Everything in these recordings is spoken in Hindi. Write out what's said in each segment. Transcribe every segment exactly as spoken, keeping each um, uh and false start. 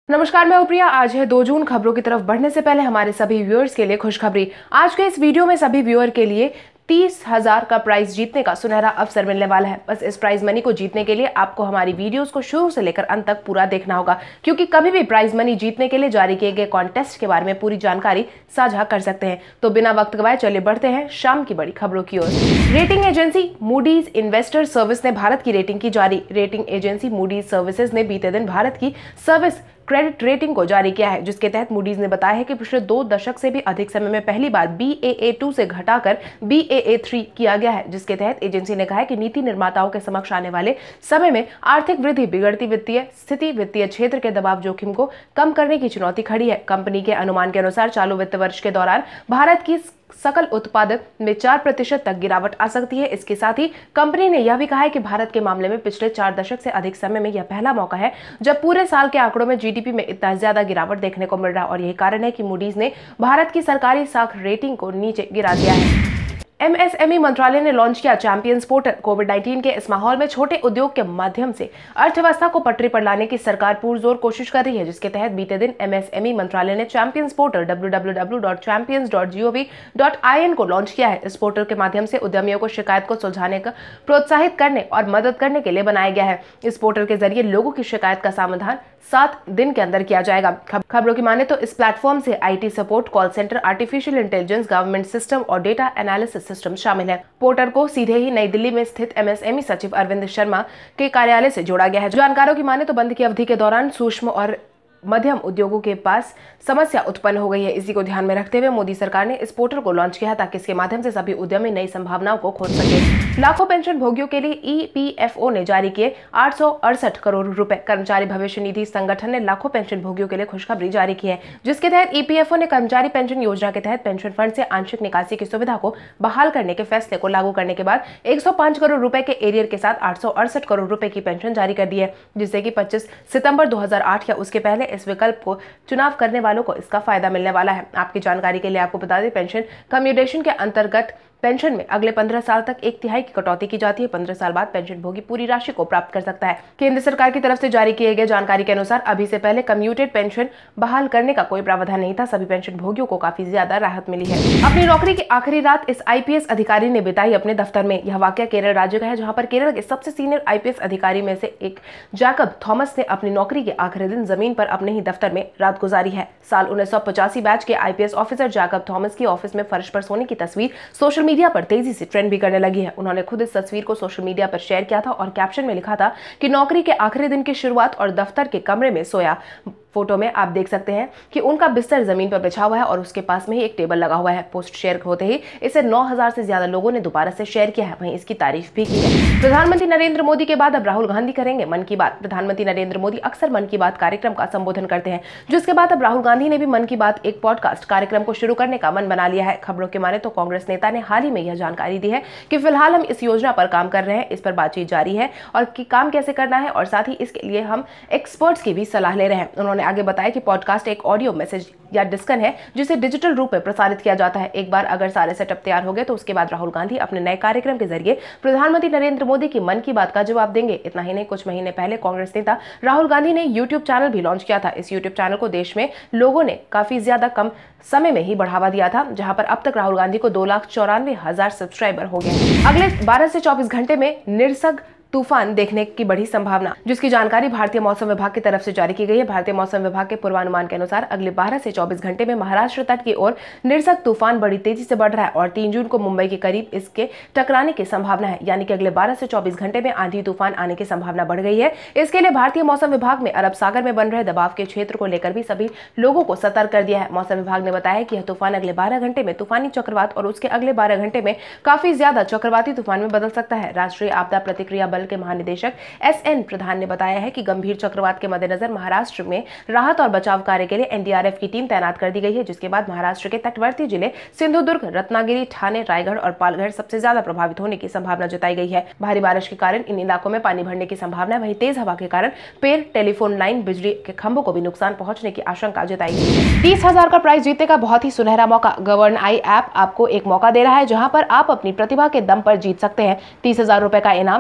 नमस्कार, मैं प्रिया। आज है दो जून। खबरों की तरफ बढ़ने से पहले हमारे सभी व्यूअर्स के लिए खुशखबरी। आज के इस वीडियो में सभी व्यूअर के लिए तीस हजार का प्राइज जीतने का सुनहरा अवसर मिलने वाला है। बस इस प्राइज मनी को जीतने के लिए आपको हमारी वीडियोस को शुरू से लेकर अंत तक पूरा देखना होगा, क्योंकि कभी भी प्राइज मनी जीतने के लिए जारी किए गए कॉन्टेस्ट के बारे में पूरी जानकारी साझा कर सकते हैं। तो बिना वक्त गवाए चलिए बढ़ते हैं शाम की बड़ी खबरों की ओर। Rating agency Moody's investor service ने भारत की रेटिंग की जारी। रेटिंग एजेंसी मूडीज सर्विसेज ने बीते दिन भारत की सर्विस क्रेडिट रेटिंग को जारी किया है, जिसके तहत मूडीज ने बताया है कि पिछले दो दशक से भी अधिक समय में पहली बार बी ए ए टू से घटाकर बी ए ए थ्री किया गया है। जिसके तहत एजेंसी ने कहा है कि नीति निर्माताओं के समक्ष आने वाले समय में आर्थिक वृद्धि, बिगड़ती वित्तीय स्थिति, वित्तीय क्षेत्र के दबाव जोखिम को कम करने की चुनौती खड़ी है। कंपनी के अनुमान के अनुसार चालू वित्त वर्ष के दौरान भारत की सकल उत्पादन में चार प्रतिशत तक गिरावट आ सकती है। इसके साथ ही कंपनी ने यह भी कहा है कि भारत के मामले में पिछले चार दशक से अधिक समय में यह पहला मौका है जब पूरे साल के आंकड़ों में जी डी पी में इतना ज्यादा गिरावट देखने को मिल रहा है, और यही कारण है कि मूडीज ने भारत की सरकारी साख रेटिंग को नीचे गिरा दिया है। एम एस एम ई मंत्रालय ने लॉन्च किया चैंपियंस पोर्टल। कोविड नाइन्टीन के इस माहौल में छोटे उद्योग के माध्यम से अर्थव्यवस्था को पटरी पर लाने की सरकार पुरजोर कोशिश कर रही है, जिसके तहत बीते दिन एम एस एम ई मंत्रालय ने champions portal W W W dot champions dot G O V dot I N को लॉन्च किया है। इस पोर्टल के माध्यम से उद्यमियों को शिकायत को सुलझाने का प्रोत्साहित करने और मदद करने के लिए बनाया गया है। इस पोर्टल के जरिए लोगों की शिकायत का समाधान सात दिन के अंदर किया जाएगा। खबरों की माने तो इस प्लेटफॉर्म से I T support, call centre, artificial intelligence, government system और डेटा एनालिसिस सिस्टम शामिल है। पोर्टल को सीधे ही नई दिल्ली में स्थित एम एस एम ई सचिव अरविंद शर्मा के कार्यालय से जोड़ा गया है। जानकारों की माने तो बंद की अवधि के दौरान सूक्ष्म और मध्यम उद्योगों के पास समस्या उत्पन्न हो गई है। इसी को ध्यान में रखते हुए मोदी सरकार ने इस पोर्टल को लॉन्च किया ताकि इसके माध्यम से सभी उद्यमी नई संभावनाओं को खोज सके। लाखों पेंशन भोगियों के लिए ई पी एफ ओ ने जारी किए आठ सौ अड़सठ करोड़ रुपए। कर्मचारी भविष्य निधि संगठन ने लाखों पेंशन भोगियों के लिए खुशखबरी जारी की है, जिसके तहत ई पी एफ ओ ने कर्मचारी पेंशन योजना के तहत पेंशन फंड से आंशिक निकासी की सुविधा को बहाल करने के फैसले को लागू करने के बाद एक सौ पांच करोड़ रुपए के एरियर के साथ आठ सौ अड़सठ करोड़ रुपए की पेंशन जारी कर दी है, जिससे कि पच्चीस सितंबर दो हजार आठ या उसके पहले इस विकल्प को चुनाव करने वालों को इसका फायदा मिलने वाला है। आपकी जानकारी के लिए आपको बता दें, पेंशन कम्यूटेशन के अंतर्गत पेंशन में अगले पंद्रह साल तक एक तिहाई की कटौती की जाती है। पंद्रह साल बाद पेंशन भोगी पूरी राशि को प्राप्त कर सकता है। केंद्र सरकार की तरफ से जारी किए गए जानकारी के अनुसार अभी से पहले कम्यूटेड पेंशन बहाल करने का कोई प्रावधान नहीं था। सभी पेंशन भोगियों को काफी ज्यादा राहत मिली है। अपनी नौकरी की आखिरी रात इस आई पी एस अधिकारी ने बिताई अपने दफ्तर में। यह वाकया केरल राज्य का है, जहाँ पर केरल के सबसे सीनियर आई पी एस अधिकारी में से एक जैकब थॉमस ने अपनी नौकरी के आखिरी दिन जमीन पर अपने ही दफ्तर में रात गुजारी है। साल उन्नीस सौ पचासी बैच के I P S officer Jacob Thomas की ऑफिस में फर्श पर सोने की तस्वीर सोशल मीडिया पर तेजी से ट्रेंड भी करने लगी है। उन्होंने खुद इस तस्वीर को सोशल मीडिया पर शेयर किया था और कैप्शन में लिखा था कि नौकरी के आखिरी दिन की शुरुआत और दफ्तर के कमरे में सोया। फोटो में आप देख सकते हैं कि उनका बिस्तर जमीन पर बिछा हुआ है और उसके पास में ही एक टेबल लगा हुआ है। पोस्ट शेयर होते ही इसे नौ हजार से ज्यादा लोगों ने दोबारा से शेयर किया है, वहीं इसकी तारीफ भी की है। प्रधानमंत्री नरेंद्र मोदी के बाद अब राहुल गांधी करेंगे मन की बात। प्रधानमंत्री नरेंद्र मोदी अक्सर मन की बात कार्यक्रम का संबोधन करते हैं, जिसके बाद अब राहुल गांधी ने भी मन की बात एक पॉडकास्ट कार्यक्रम को शुरू करने का मन बना लिया है। खबरों के माने तो कांग्रेस नेता ने हाल ही में यह जानकारी दी है कि फिलहाल हम इस योजना पर काम कर रहे हैं, इस पर बातचीत जारी है और कि काम कैसे करना है, और साथ ही इसके लिए हम एक्सपर्ट्स की भी सलाह ले रहे हैं। उन्होंने आगे बताया कि पॉडकास्ट एक ऑडियो मैसेज या डिस्कन है जिसे डिजिटल रूप में प्रसारित किया जाता है। एक बार अगर सारे सेटअप तैयार हो गए तो उसके बाद राहुल गांधी अपने नए कार्यक्रम के जरिए प्रधानमंत्री नरेंद्र मोदी की मन की बात का जवाब देंगे। इतना ही नहीं, कुछ महीने पहले कांग्रेस नेता राहुल गांधी ने यूट्यूब चैनल भी लॉन्च किया था। इस यूट्यूब चैनल को देश में लोगों ने काफी ज्यादा कम समय में ही बढ़ावा दिया था, जहां पर अब तक राहुल गांधी को दो लाख चौरानवे हजार सब्सक्राइबर हो गए। अगले बारह से चौबीस घंटे में निसर्ग तूफान देखने की बड़ी संभावना, जिसकी जानकारी भारतीय मौसम विभाग की तरफ से जारी की गई है। भारतीय मौसम विभाग के पूर्वानुमान के अनुसार अगले बारह से चौबीस घंटे में महाराष्ट्र तट की ओर निसर्ग तूफान बड़ी तेजी से बढ़ रहा है और तीन जून को मुंबई के करीब इसके टकराने की संभावना है। यानी कि अगले बारह से चौबीस घंटे में आंधी तूफान आने की संभावना बढ़ गई है। इसके लिए भारतीय मौसम विभाग में अरब सागर में बन रहे दबाव के क्षेत्र को लेकर भी सभी लोगों को सतर्क कर दिया है। मौसम विभाग ने बताया कि यह तूफान अगले बारह घंटे में तूफानी चक्रवात और उसके अगले बारह घंटे में काफी ज्यादा चक्रवाती तूफान में बदल सकता है। राष्ट्रीय आपदा प्रतिक्रिया बल के महानिदेशक एस एन प्रधान ने बताया है कि गंभीर चक्रवात के मद्देनजर महाराष्ट्र में राहत और बचाव कार्य के लिए एन डी आर एफ की टीम तैनात कर दी गई है, जिसके बाद महाराष्ट्र के तटवर्ती जिले सिंधुदुर्ग, रत्नागिरी, ठाणे, रायगढ़ और पालघर सबसे ज्यादा प्रभावित होने की संभावना जताई गई है। भारी बारिश के कारण इन इलाकों में पानी भरने की संभावना है। वहीं तेज हवा के कारण पेड़, टेलीफोन लाइन, बिजली के खंभों को भी नुकसान पहुंचने की आशंका जताई गई है। तीस हजार का प्राइज जीतने का बहुत ही सुनहरा मौका। गवर्न आई ऐप आपको एक मौका दे रहा है, जहां पर आप अपनी प्रतिभा के दम पर जीत सकते हैं तीस हजार रुपए का इनाम। इसके लिए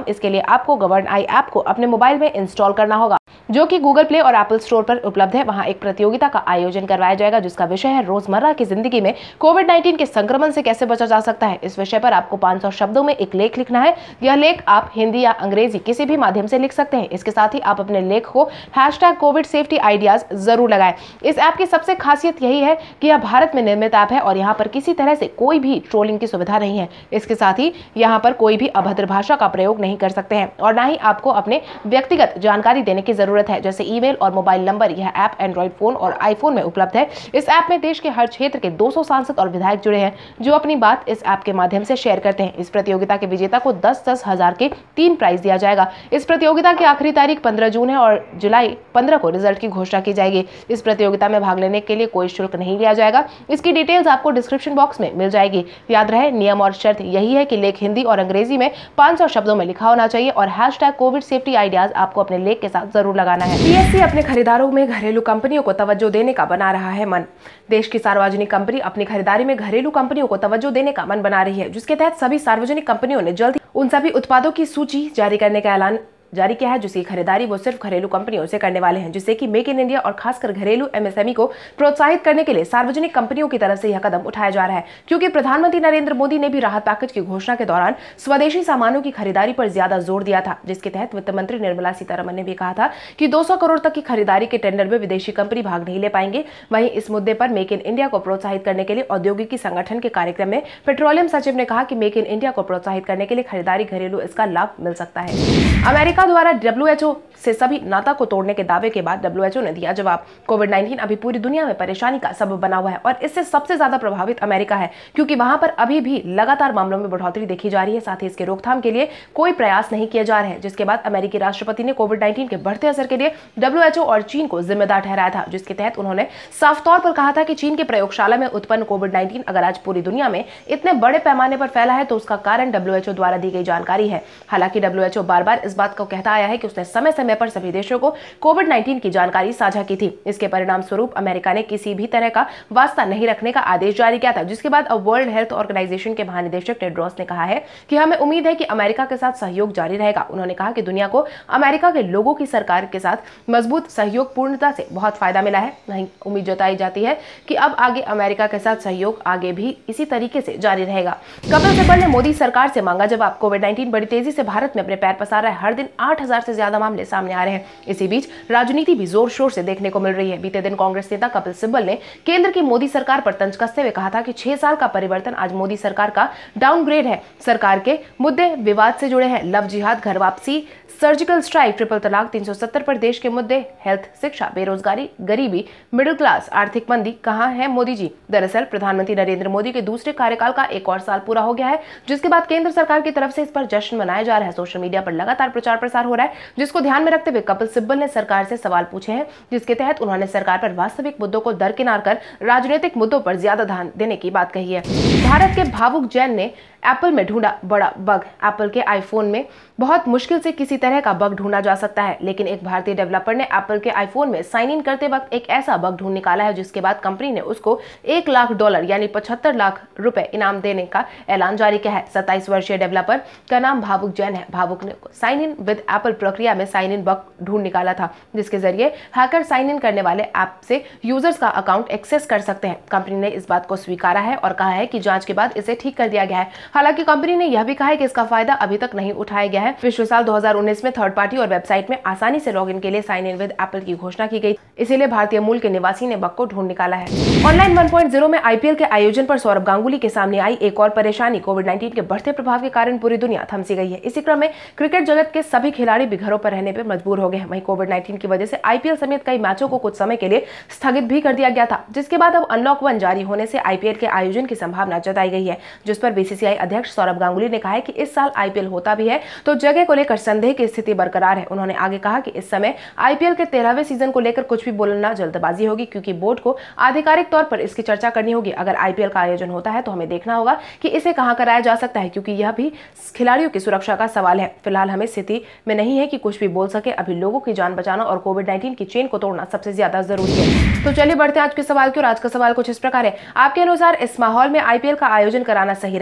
आपको गवर्न आई ऐप को अपने मोबाइल में इंस्टॉल करना होगा, जो कि गूगल प्ले और एप्पल स्टोर पर उपलब्ध है। वहां एक प्रतियोगिता का आयोजन करवाया जाएगा जिसका विषय है रोजमर्रा की जिंदगी में कोविड नाइन्टीन के संक्रमण से कैसे बचा जा सकता है। इस विषय पर आपको पाँच सौ शब्दों में एक लेख लिखना है। यह लेख आप हिंदी या अंग्रेजी किसी भी माध्यम से लिख सकते हैं। इसके साथ ही आप अपने लेख को हैशटैग कोविड सेफ्टी आइडियाज जरूर लगाएं। इस ऐप की सबसे खासियत यही है कि यह भारत में निर्मित ऐप है और यहाँ पर किसी तरह से कोई भी ट्रोलिंग की सुविधा नहीं है। इसके साथ ही यहाँ पर कोई भी अभद्र भाषा का प्रयोग नहीं कर सकते हैं और न ही आपको अपने व्यक्तिगत जानकारी देने की जरूरत है, जैसे ईमेल और मोबाइल नंबर। यह ऐप एंड्रॉइड फोन और आईफोन में उपलब्ध है। इस ऐप में देश के हर क्षेत्र के दो सौ सांसद और विधायक जुड़े हैं जो अपनी बात इस ऐप के माध्यम से शेयर करते हैं। इस प्रतियोगिता के विजेता को दस दस हजार के तीन प्राइज दिया जाएगा। इस प्रतियोगिता की आखिरी तारीख पंद्रह जून है और जुलाई पंद्रह को रिजल्ट की घोषणा की जाएगी। इस प्रतियोगिता में भाग लेने के लिए कोई शुल्क नहीं लिया जाएगा। इसकी डिटेल्स आपको डिस्क्रिप्शन बॉक्स में मिल जाएगी। याद रहे, नियम और शर्त यही है कि लेख हिंदी और अंग्रेजी में पाँच सौ शब्दों में लिखा होना चाहिए और हैशटैग कोविड सेफ्टी आइडियाज आपको अपने लेख के साथ जरूर लगाना है। पीएससी अपने खरीदारों में घरेलू कंपनियों को तवज्जो देने का बना रहा है मन। देश की सार्वजनिक कंपनी अपनी खरीदारी में घरेलू कंपनियों को तवज्जो देने का मन बना रही है, जिसके तहत सभी सार्वजनिक कंपनियों ने जल्द उन सभी उत्पादों की सूची जारी करने का ऐलान जारी किया है जिसकी खरीदारी वो सिर्फ घरेलू कंपनियों से करने वाले हैं, जिससे कि मेक इन इंडिया और खासकर घरेलू एमएसएमई को प्रोत्साहित करने के लिए सार्वजनिक कंपनियों की तरफ से यह कदम उठाया जा रहा है। क्योंकि प्रधानमंत्री नरेंद्र मोदी ने भी राहत पैकेज की घोषणा के दौरान स्वदेशी सामानों की खरीदारी पर ज्यादा जोर दिया था, जिसके तहत वित्त मंत्री निर्मला सीतारमण ने भी कहा था कि दो सौ करोड़ तक की खरीदारी के टेंडर में विदेशी कंपनी भाग नहीं ले पाएंगे। वहीं इस मुद्दे पर मेक इन इंडिया को प्रोत्साहित करने के लिए औद्योगिकी संगठन के कार्यक्रम में पेट्रोलियम सचिव ने कहा कि मेक इन इंडिया को प्रोत्साहित करने के लिए खरीदारी घरेलू इसका लाभ मिल सकता है। अमेरिका द्वारा डब्ल्यूएचओ से सभी नाता को तोड़ने के दावे के बाद डब्ल्यूएचओ ने दिया जवाब। कोविड नाइन्टीन अभी पूरी दुनिया में परेशानी का सबब बना हुआ है और इससे सबसे ज्यादा प्रभावित अमेरिका है, क्योंकि वहां पर अभी भी लगातार मामलों में बढ़ोतरी देखी जा रही है। साथ ही इसके रोकथाम के लिए कोई प्रयास नहीं किए जा रहे हैं, जिसके बाद अमेरिकी राष्ट्रपति ने कोविड नाइन्टीन के बढ़ते असर के लिए डब्ल्यूएचओ और चीन को जिम्मेदार ठहराया था, जिसके तहत उन्होंने साफ तौर पर कहा था कि चीन के प्रयोगशाला में उत्पन्न कोविड नाइन्टीन अगर आज पूरी दुनिया में इतने बड़े पैमाने पर फैला है तो उसका कारण डब्ल्यूएचओ द्वारा दी गई जानकारी है। हालांकि डब्ल्यूएचओ बार बार इस बात को कहता आया है कि उसने समय समय पर सभी देशों को कोविड नाइन्टीन की जानकारी साझा की थी। इसके परिणाम स्वरूप अमेरिका ने किसी भी तरह का वास्ता नहीं रखने का आदेश जारी किया था, जिसके बाद अब वर्ल्ड हेल्थ ऑर्गेनाइजेशन के महानिदेशक टेड्रोस ने कहा है कि हमें उम्मीद है कि अमेरिका के साथ सहयोग जारी रहेगा। उन्होंने कहा कि दुनिया को अमेरिका के लोगों की सरकार के साथ मजबूत सहयोग पूर्णता से बहुत फायदा मिला है। वहीं उम्मीद जताई जाती है कि अब आगे अमेरिका के साथ सहयोग आगे भी इसी तरीके से जारी रहेगा। कपिल सिब्बल ने मोदी सरकार से मांगा जवाब। कोविड नाइन्टीन बड़ी तेजी से भारत में अपने पैर पसार रहा है। हर दिन आठ हजार से ज्यादा मामले सामने आ रहे हैं। इसी बीच राजनीति भी जोर शोर से देखने को मिल रही है। बीते दिन कांग्रेस नेता कपिल सिब्बल ने केंद्र की मोदी सरकार पर तंज कसते हुए कहा था कि छह साल का परिवर्तन आज मोदी सरकार का डाउनग्रेड है। सरकार के मुद्दे विवाद से जुड़े हैं, लव जिहाद, घर वापसी, सर्जिकल स्ट्राइक, ट्रिपल तलाक, तीन सौ सत्तर पर देश के मुद्दे, हेल्थ, शिक्षा, बेरोजगारी, गरीबी, मिडिल क्लास, आर्थिक मंदी, कहां है मोदी जी। दरअसल प्रधानमंत्री नरेंद्र मोदी के दूसरे कार्यकाल का एक और साल पूरा हो गया है, जिसके बाद केंद्र सरकार की तरफ से इस पर जश्न मनाया जा रहा है। सोशल मीडिया पर लगातार प्रचार प्रसार हो रहा है, जिसको ध्यान में रखते हुए कपिल सिब्बल ने सरकार से सवाल पूछे हैं, जिसके तहत उन्होंने सरकार पर वास्तविक मुद्दों को दरकिनार कर राजनीतिक मुद्दों पर ज्यादा ध्यान देने की बात कही है। भारत के भावुक जैन ने एप्पल में ढूंढा बड़ा बग। एप्पल के आईफोन में बहुत मुश्किल से किसी तरह का बग ढूंढा जा सकता है, लेकिन एक भारतीय डेवलपर ने एप्पल के आईफोन में साइन इन करते वक्त एक ऐसा बग ढूंढ निकाला है, जिसके बाद कंपनी ने उसको एक लाख डॉलर यानी पचहत्तर लाख रुपए इनाम देने का ऐलान जारी किया है। सत्ताईस वर्षीय डेवलपर का नाम भावुक जैन है। भावुक ने साइन इन विद एप्पल प्रक्रिया में साइन इन बग ढूंढ निकाला था, जिसके जरिए हैकर साइन इन करने वाले ऐप से यूजर्स का अकाउंट एक्सेस कर सकते हैं। कंपनी ने इस बात को स्वीकारा है और कहा है कि जांच के बाद इसे ठीक कर दिया गया है। हालांकि कंपनी ने यह भी कहा है कि इसका फायदा अभी तक नहीं उठाया गया है। पिछले साल दो हज़ार उन्नीस में थर्ड पार्टी और वेबसाइट में आसानी से लॉगिन के लिए साइन इन विद एप्पल की घोषणा की गई, इसीलिए भारतीय मूल के निवासी ने बग को ढूंढ निकाला है। ऑनलाइन वन पॉइंट ज़ीरो में आईपीएल के आयोजन पर सौरभ गांगुली के सामने आई एक और परेशानी। कोविड नाइन्टीन के बढ़ते प्रभाव के कारण पूरी दुनिया थमसी गई है। इसी क्रम में क्रिकेट जगत के सभी खिलाड़ी भी घरों पर रहने पर मजबूर हो गए हैं। वहीं कोविड नाइन्टीन की वजह से आईपीएल समेत कई मैचों को कुछ समय के लिए स्थगित भी कर दिया गया था, जिसके बाद अब अनलॉक वन जारी होने से आईपीएल के आयोजन की संभावना जताई गई है, जिस पर बीसीसीआई अध्यक्ष सौरभ गांगुली ने कहा है कि इस साल आईपीएल होता भी है तो जगह को लेकर संदेह की स्थिति बरकरार है। उन्होंने आगे कहा कि इस समय आईपीएल के तेरहवें सीजन को लेकर कुछ भी बोलना जल्दबाजी होगी, क्योंकि बोर्ड को आधिकारिक तौर पर इसकी चर्चा करनी होगी। अगर आईपीएल का आयोजन होता है तो हमें देखना होगा कि इसे कहां कराया जा सकता है, क्योंकि यह भी खिलाड़ियों की सुरक्षा का सवाल है। फिलहाल हमें स्थिति में नहीं है कि कुछ भी बोल सके। अभी लोगों की जान बचाना और कोविड नाइन्टीन की चेन को तोड़ना सबसे ज्यादा जरूरी है। तो चलिए बढ़ते हैं आज के सवाल की ओर। आज का सवाल कुछ इस प्रकार है, आपके अनुसार इस माहौल में आईपीएल का आयोजन कराना सही रहेगा या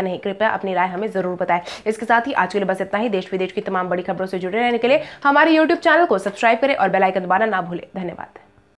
या नहीं, कृपया अपनी राय हमें जरूर बताएं। इसके साथ ही आज के लिए बस इतना ही। देश विदेश की तमाम बड़ी खबरों से जुड़े रहने के लिए हमारे यूट्यूब चैनल को सब्सक्राइब करें और बेल आइकन दबाना ना भूलें। धन्यवाद।